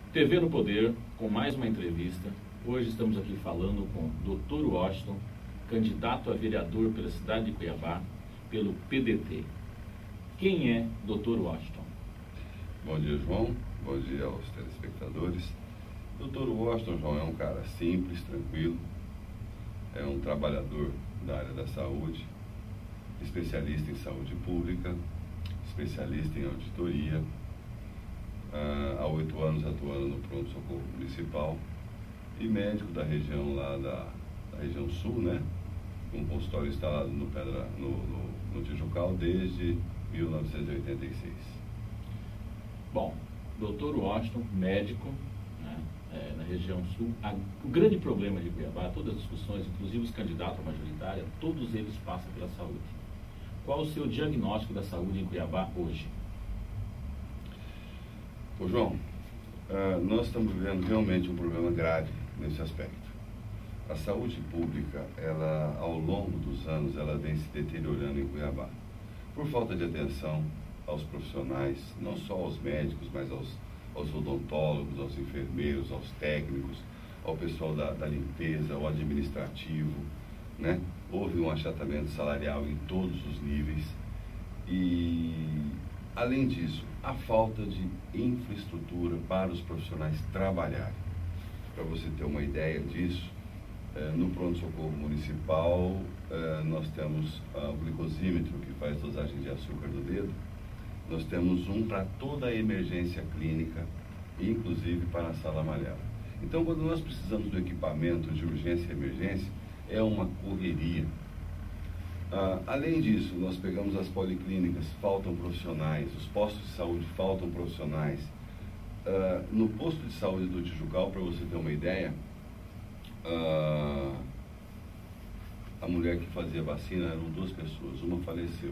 TV no Poder, com mais uma entrevista. Hoje estamos aqui falando com o Dr. Washington, candidato a vereador pela cidade de Cuiabá, pelo PDT. Quem é Dr. Washington? Bom dia, João. Bom dia aos telespectadores. Dr. Washington, João, é um cara simples, tranquilo, é um trabalhador da área da saúde, especialista em saúde pública, especialista em auditoria, há 8 anos atuando no pronto-socorro municipal e médico da região lá da região sul, né? Com um consultório instalado no Tijucal desde 1986. Bom, Dr. Washington, médico, né, na região sul. O grande problema de Cuiabá, todas as discussões, inclusive os candidatos à majoritária, todos eles passam pela saúde. Qual o seu diagnóstico da saúde em Cuiabá hoje? Ô João, nós estamos vivendo realmente um problema grave nesse aspecto. A saúde pública, ela, ao longo dos anos, ela vem se deteriorando em Cuiabá. Por falta de atenção aos profissionais, não só aos médicos, mas aos odontólogos, aos enfermeiros, aos técnicos, ao pessoal da limpeza, ao administrativo, né? Houve um achatamento salarial em todos os níveis e, além disso, a falta de infraestrutura para os profissionais trabalharem. Para você ter uma ideia disso, no pronto-socorro municipal, nós temos o glicosímetro, que faz dosagem de açúcar do dedo. Nós temos um para toda a emergência clínica, inclusive para a sala amarela. Então, quando nós precisamos do equipamento de urgência e emergência, é uma correria. Além disso, nós pegamos as policlínicas, faltam profissionais, os postos de saúde faltam profissionais. No posto de saúde do Tijucal, para você ter uma ideia, a mulher que fazia vacina eram 2 pessoas, uma faleceu,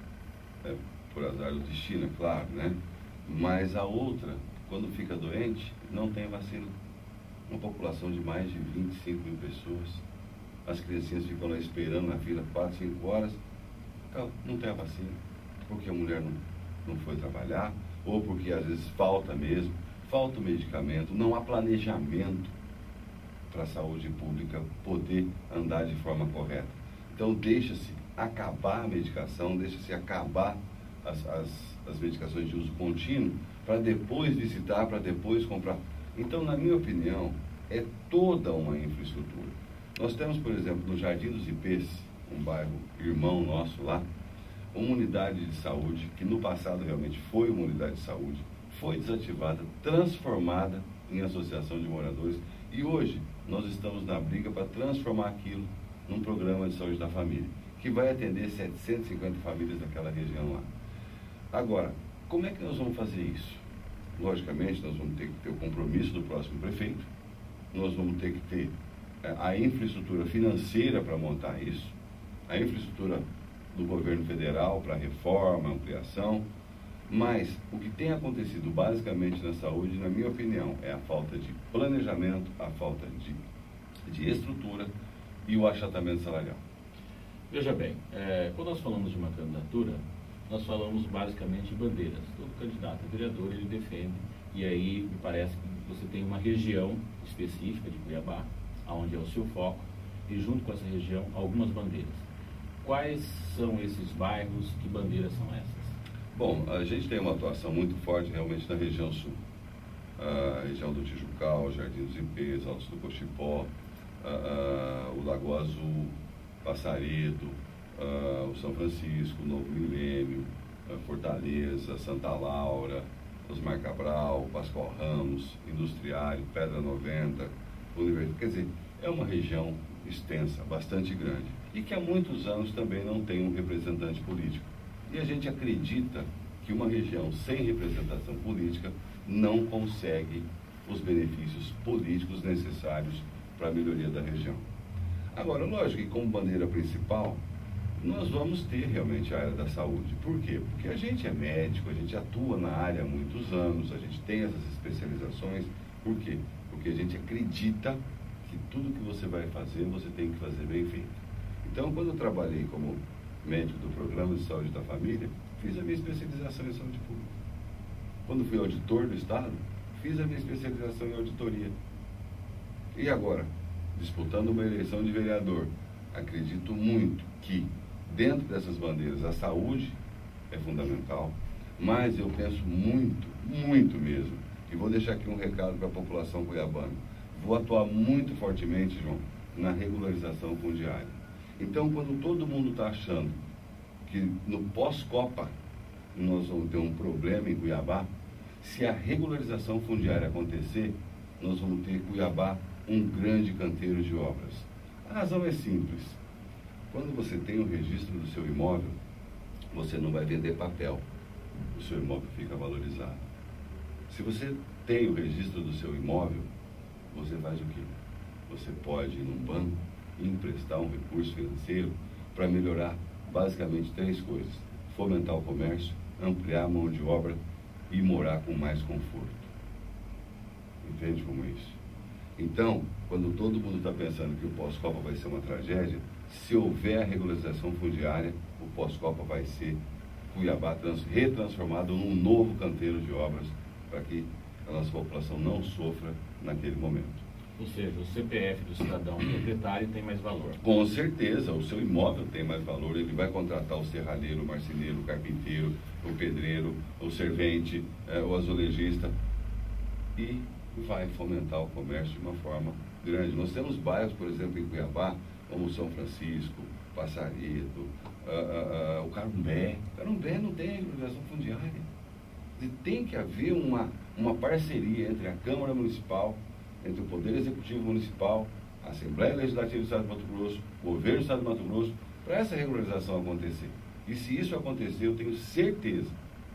por azar do destino, é claro, né? Mas a outra, quando fica doente, não tem vacina. Uma população de mais de 25 mil pessoas, as criancinhas ficam lá esperando na fila 4, 5 horas, não tem a vacina, porque a mulher não foi trabalhar, ou porque às vezes falta mesmo, falta o medicamento, não há planejamento para a saúde pública poder andar de forma correta. Então deixa-se acabar a medicação, deixa-se acabar as medicações de uso contínuo, para depois visitar, para depois comprar. Então, na minha opinião, é toda uma infraestrutura. Nós temos, por exemplo, no Jardim dos Ipês, um bairro irmão nosso lá, uma unidade de saúde, que no passado realmente foi uma unidade de saúde, foi desativada, transformada em associação de moradores, e hoje nós estamos na briga para transformar aquilo num programa de saúde da família, que vai atender 750 famílias daquela região lá. Agora, como é que nós vamos fazer isso? Logicamente, nós vamos ter que ter o compromisso do próximo prefeito, nós vamos ter que ter a infraestrutura financeira para montar isso, a infraestrutura do governo federal para reforma, ampliação, mas o que tem acontecido basicamente na saúde, na minha opinião, é a falta de planejamento, a falta de estrutura e o achatamento salarial. Veja bem, quando nós falamos de uma candidatura, nós falamos basicamente de bandeiras. Todo candidato a vereador ele defende, e aí me parece que você tem uma região específica de Cuiabá, onde é o seu foco, e junto com essa região algumas bandeiras. Quais são esses bairros, que bandeiras são essas? Bom, a gente tem uma atuação muito forte realmente na região sul. A região do Tijucal, Jardim dos Ipês, Altos do Cochipó, o Lagoa Azul, Passaredo, o São Francisco, o Novo Milênio, Fortaleza, Santa Laura, Osmar Cabral, Pascoal Ramos, Industriário, Pedra 90, Universidade. Quer dizer, é uma região extensa, bastante grande, e que há muitos anos também não tem um representante político. E a gente acredita que uma região sem representação política não consegue os benefícios políticos necessários para a melhoria da região. Agora, lógico que como bandeira principal, nós vamos ter realmente a área da saúde. Por quê? Porque a gente é médico, a gente atua na área há muitos anos, a gente tem essas especializações. Por quê? Porque a gente acredita que tudo que você vai fazer, você tem que fazer bem feito. Então, quando eu trabalhei como médico do Programa de Saúde da Família, fiz a minha especialização em saúde pública. Quando fui auditor do Estado, fiz a minha especialização em auditoria. E agora, disputando uma eleição de vereador, acredito muito que, dentro dessas bandeiras, a saúde é fundamental, mas eu penso muito, muito mesmo, e vou deixar aqui um recado para a população cuiabana. Vou atuar muito fortemente, João, na regularização fundiária. Então, quando todo mundo está achando que no pós-Copa nós vamos ter um problema em Cuiabá, se a regularização fundiária acontecer, nós vamos ter em Cuiabá um grande canteiro de obras. A razão é simples. Quando você tem o registro do seu imóvel, você não vai vender papel. O seu imóvel fica valorizado. Se você tem o registro do seu imóvel, você faz o quê? Você pode ir num banco e emprestar um recurso financeiro para melhorar basicamente 3 coisas: fomentar o comércio, ampliar a mão de obra e morar com mais conforto. Entende como é isso? Então, quando todo mundo está pensando que o pós-Copa vai ser uma tragédia, se houver a regularização fundiária, o pós-Copa vai ser Cuiabá retransformado num novo canteiro de obras para que a nossa população não sofra naquele momento. Ou seja, o CPF do cidadão proprietário tem mais valor. Com certeza, o seu imóvel tem mais valor. Ele vai contratar o serralheiro, o marceneiro, o carpinteiro, o pedreiro, o servente, o azulejista, e vai fomentar o comércio de uma forma grande. Nós temos bairros, por exemplo, em Cuiabá, como São Francisco, Passaredo, o Carumbé. Carumbé não tem regularização fundiária. E tem que haver uma parceria entre a Câmara Municipal, entre o Poder Executivo Municipal, a Assembleia Legislativa do Estado de Mato Grosso, o Governo do Estado de Mato Grosso, para essa regularização acontecer. E se isso acontecer, eu tenho certeza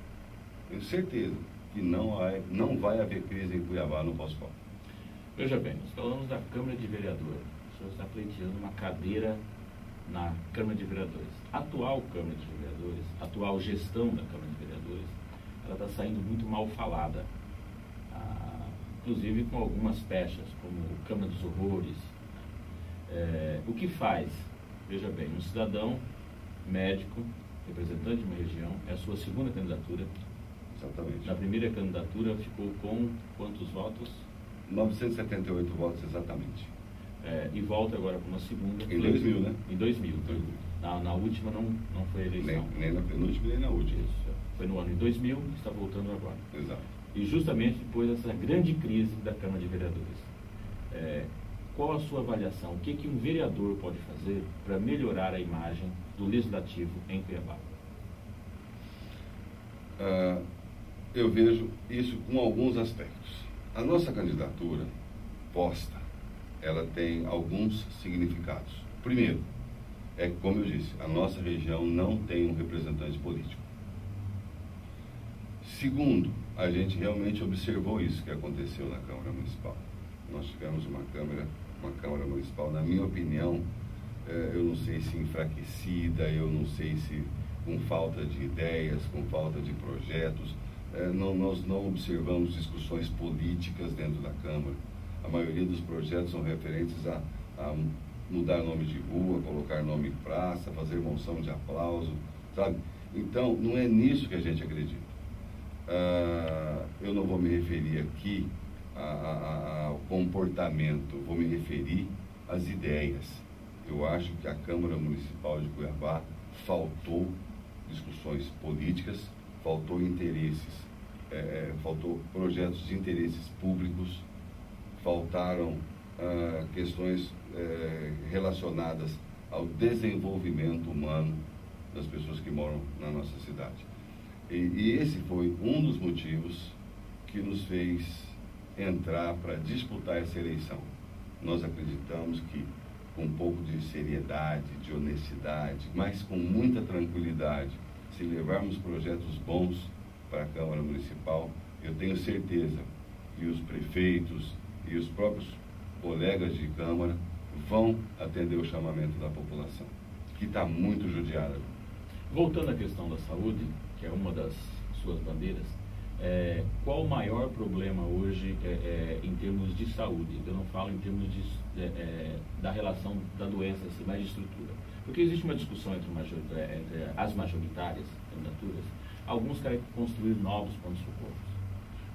que não vai haver crise em Cuiabá no pós-Copa. Veja bem, nós falamos da Câmara de Vereadores. O senhor está pleiteando uma cadeira na Câmara de Vereadores. A atual Câmara de Vereadores, a atual gestão da Câmara de Vereadores, ela está saindo muito mal falada. Inclusive com algumas pechas, como Câmara dos Horrores. O que faz? Veja bem, um cidadão médico, representante de uma região, é a sua segunda candidatura. Exatamente. Na primeira candidatura ficou com quantos votos? 978 votos, exatamente. E volta agora para uma segunda. Em 2000, né? Em 2000. Na última não foi eleição. Nem na penúltima, nem na última. Isso. Foi no ano de 2000, está voltando agora. Exato. E justamente depois dessa grande crise da Câmara de Vereadores. Qual a sua avaliação? O que um vereador pode fazer para melhorar a imagem do Legislativo em Cuiabá? Eu vejo isso com alguns aspectos. A nossa candidatura posta, ela tem alguns significados. Primeiro, como eu disse, a nossa região não tem um representante político. Segundo, a gente realmente observou isso que aconteceu na Câmara Municipal. Nós tivemos uma Câmara Municipal, na minha opinião, eu não sei se enfraquecida, eu não sei se com falta de ideias, com falta de projetos. Nós não observamos discussões políticas dentro da Câmara. A maioria dos projetos são referentes a mudar nome de rua, colocar nome em praça, fazer moção de aplauso, sabe? Então, não é nisso que a gente acredita. Eu não vou me referir aqui ao comportamento, vou me referir às ideias. Eu acho que a Câmara Municipal de Cuiabá faltou discussões políticas, faltou interesses, faltou projetos de interesses públicos, faltaram questões relacionadas ao desenvolvimento humano das pessoas que moram na nossa cidade. E esse foi um dos motivos que nos fez entrar para disputar essa eleição. Nós acreditamos que com um pouco de seriedade, de honestidade, mas com muita tranquilidade, se levarmos projetos bons para a Câmara Municipal, eu tenho certeza que os prefeitos e os próprios colegas de Câmara vão atender o chamamento da população, que está muito judiada. Voltando à questão da saúde, que é uma das suas bandeiras, qual o maior problema hoje em termos de saúde? Eu não falo em termos da relação da doença, assim, mas de estrutura. Porque existe uma discussão entre as majoritárias candidaturas. Alguns querem construir novos pronto-socorros.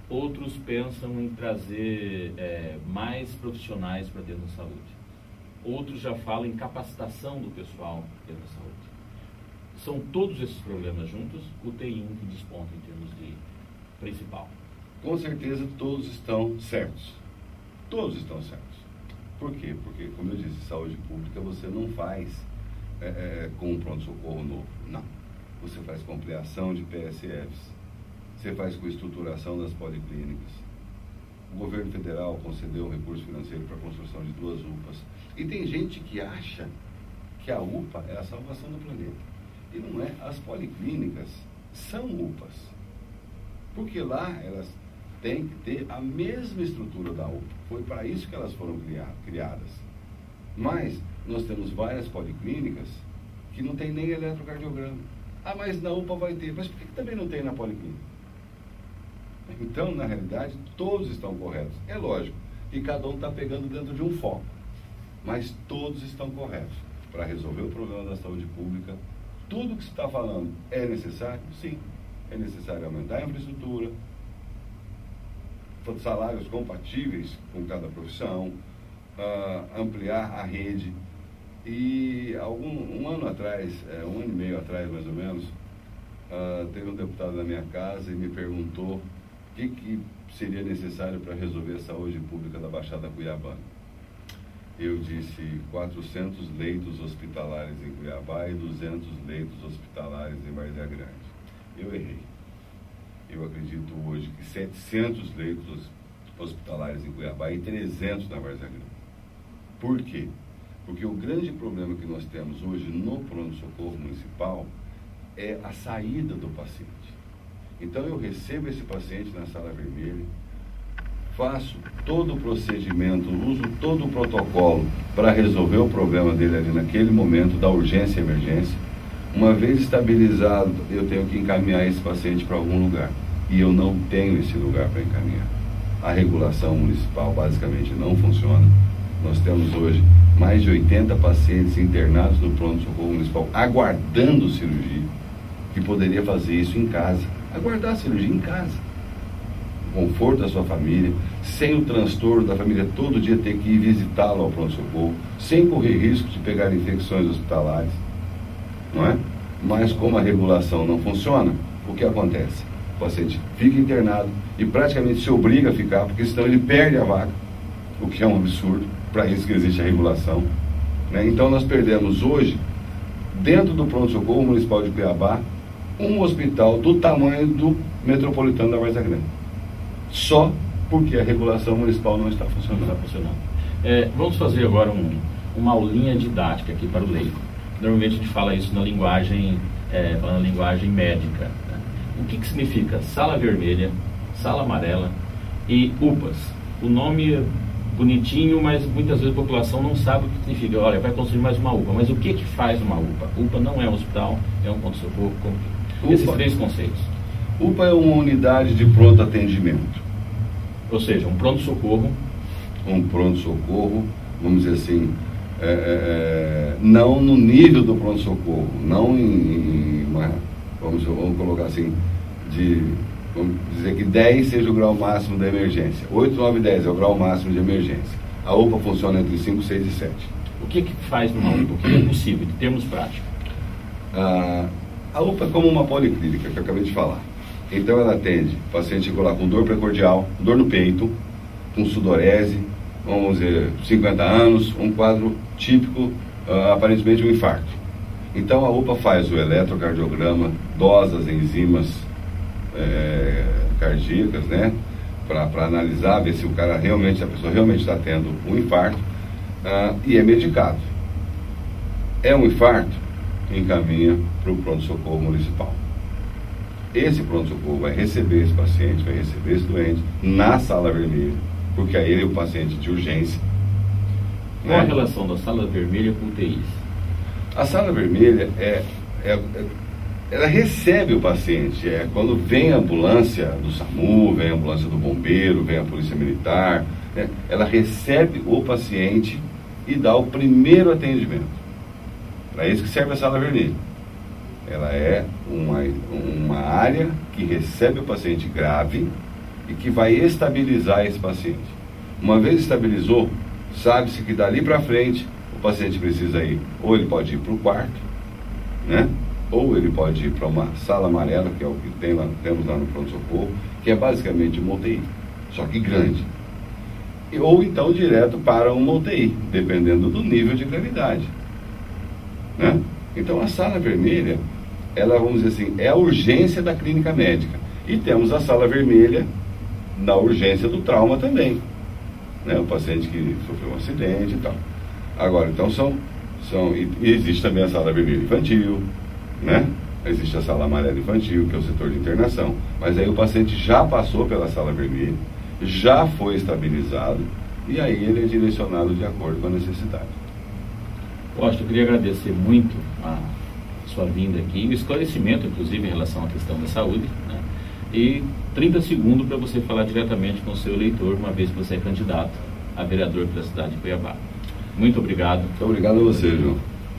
Outros pensam em trazer mais profissionais para dentro da saúde. Outros já falam em capacitação do pessoal dentro da saúde. São todos esses problemas juntos, o tem um que desponta em termos de principal. Com certeza todos estão certos. Todos estão certos. Por quê? Porque, como eu disse, saúde pública você não faz com um pronto-socorro novo. Não. Você faz com ampliação de PSFs. Você faz com estruturação das policlínicas. O governo federal concedeu um recurso financeiro para a construção de 2 UPAs. E tem gente que acha que a UPA é a salvação do planeta. E não é. As policlínicas são UPAs. Porque lá elas têm que ter a mesma estrutura da UPA. Foi para isso que elas foram criadas. Mas nós temos várias policlínicas que não tem nem eletrocardiograma. Ah, mas na UPA vai ter. Mas por que também não tem na policlínica? Então, na realidade, todos estão corretos. É lógico que cada um está pegando dentro de um foco. Mas todos estão corretos para resolver o problema da saúde pública. Tudo que se está falando é necessário? Sim. É necessário aumentar a infraestrutura, salários compatíveis com cada profissão, ampliar a rede. E um ano atrás, 1 ano e meio atrás mais ou menos, teve um deputado na minha casa e me perguntou o que seria necessário para resolver a saúde pública da Baixada Cuiabana. Eu disse 400 leitos hospitalares em Cuiabá e 200 leitos hospitalares em Várzea Grande. Eu errei. Eu acredito hoje que 700 leitos hospitalares em Cuiabá e 300 na Várzea Grande. Por quê? Porque o grande problema que nós temos hoje no pronto-socorro municipal é a saída do paciente. Então eu recebo esse paciente na sala vermelha, faço todo o procedimento, uso todo o protocolo para resolver o problema dele ali naquele momento, da urgência e emergência. Uma vez estabilizado, eu tenho que encaminhar esse paciente para algum lugar. E eu não tenho esse lugar para encaminhar. A regulação municipal basicamente não funciona. Nós temos hoje mais de 80 pacientes internados no pronto-socorro municipal aguardando cirurgia, que poderia fazer isso em casa. Aguardar a cirurgia em casa. Conforto da sua família, sem o transtorno da família todo dia ter que ir visitá-lo ao pronto-socorro, sem correr risco de pegar infecções hospitalares, não é? Mas como a regulação não funciona, o que acontece? O paciente fica internado e praticamente se obriga a ficar, porque senão ele perde a vaga, o que é um absurdo, para isso que existe a regulação, né? Então nós perdemos hoje, dentro do pronto-socorro municipal de Cuiabá, um hospital do tamanho do metropolitano da Várzea Grande. Só porque a regulação municipal não está funcionando. Vamos fazer agora uma aulinha didática aqui para o leigo. Normalmente a gente fala isso na linguagem médica. Né? O que significa sala vermelha, sala amarela e UPAs? O nome é bonitinho, mas muitas vezes a população não sabe o que significa. Olha, vai construir mais uma UPA. Mas o que faz uma UPA? UPA não é um hospital, é um ponto-socorro. Esses 3 conceitos. UPA é uma unidade de pronto atendimento. Ou seja, um pronto-socorro. Um pronto-socorro, vamos dizer assim, não no nível do pronto-socorro, não vamos colocar assim, vamos dizer que 10 seja o grau máximo da emergência. 8, 9, 10 é o grau máximo de emergência. A UPA funciona entre 5, 6 e 7. O que faz numa UPA? O que é possível, em termos práticos? A UPA é como uma policlínica, que eu acabei de falar. Então ela atende paciente lá com dor precordial, dor no peito, com sudorese, vamos dizer, 50 anos, um quadro típico, aparentemente um infarto. Então a UPA faz o eletrocardiograma, dosa as enzimas cardíacas, né? Para analisar, ver se a pessoa realmente está tendo um infarto, e é medicado. É um infarto, encaminha para o pronto-socorro municipal. Esse pronto-socorro vai receber esse paciente, vai receber esse doente na sala vermelha, porque aí ele é o paciente de urgência. Qual a relação da sala vermelha com UTIs? A sala vermelha ela recebe o paciente. Quando vem a ambulância do SAMU, vem a ambulância do bombeiro, vem a polícia militar, né? Ela recebe o paciente e dá o primeiro atendimento. Para isso que serve a sala vermelha. Ela é uma área que recebe o paciente grave e que vai estabilizar esse paciente. Uma vez estabilizou, sabe-se que dali para frente o paciente precisa ir, ou ele pode ir para o quarto, né? Ou ele pode ir para uma sala amarela, que é o que temos lá no pronto-socorro, que é basicamente uma UTI, só que grande. Ou então direto para uma UTI, dependendo do nível de gravidade, né? Então a sala vermelha, ela, vamos dizer assim, é a urgência da clínica médica. E temos a sala vermelha na urgência do trauma também, né? O paciente que sofreu um acidente e tal. Agora, então e existe também a sala vermelha infantil, né? Existe a sala amarela infantil, que é o setor de internação. Mas aí o paciente já passou pela sala vermelha, já foi estabilizado, e aí ele é direcionado de acordo com a necessidade. Washington, eu queria agradecer muito a sua vinda aqui, o esclarecimento, inclusive, em relação à questão da saúde, né? E 30 segundos para você falar diretamente com o seu eleitor, uma vez que você é candidato a vereador pela cidade de Cuiabá. Muito obrigado. Muito obrigado a você, João.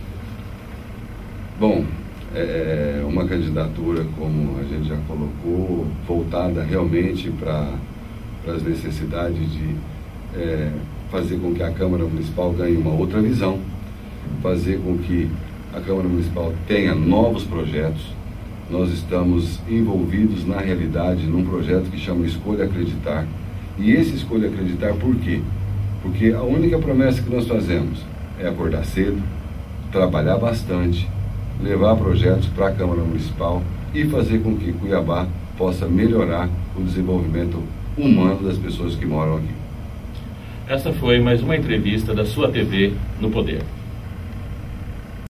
Bom, é uma candidatura, como a gente já colocou, voltada realmente para as necessidades de fazer com que a Câmara Municipal ganhe uma outra visão, fazer com que a Câmara Municipal tenha novos projetos. Nós estamos envolvidos, na realidade, num projeto que chama Escolha Acreditar. E esse Escolha Acreditar, por quê? Porque a única promessa que nós fazemos é acordar cedo, trabalhar bastante, levar projetos para a Câmara Municipal e fazer com que Cuiabá possa melhorar o desenvolvimento humano das pessoas que moram aqui. Essa foi mais uma entrevista da sua TV no Poder.